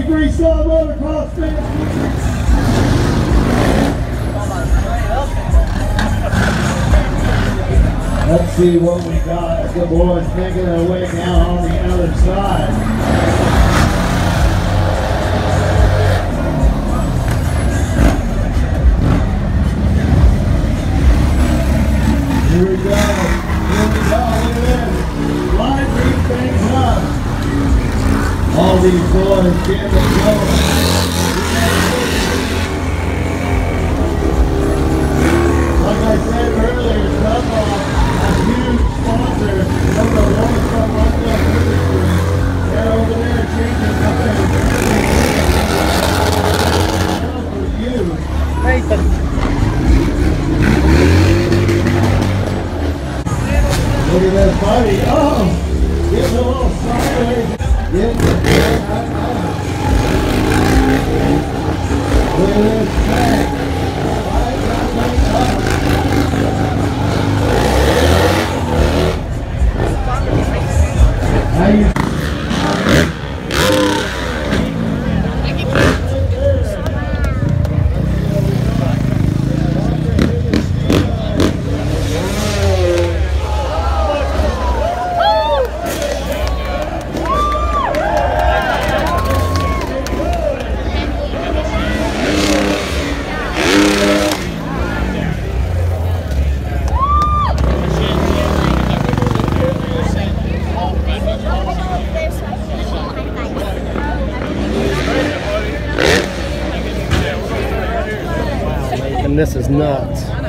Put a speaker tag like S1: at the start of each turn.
S1: freestyle motocross fans. Let's see what we got as the boys making their way down on the other side. Here we go. Look at this. Lining things up. All these boys getting it going. Like I said earlier, Snowball, a huge sponsor of the Women's Club Nashville Supercross. They're over there changing something for you.
S2: Nathan.
S1: Look at this buddy. Oh, getting a little sideways. Getting it. Look at this track. How you?
S2: And this is nuts.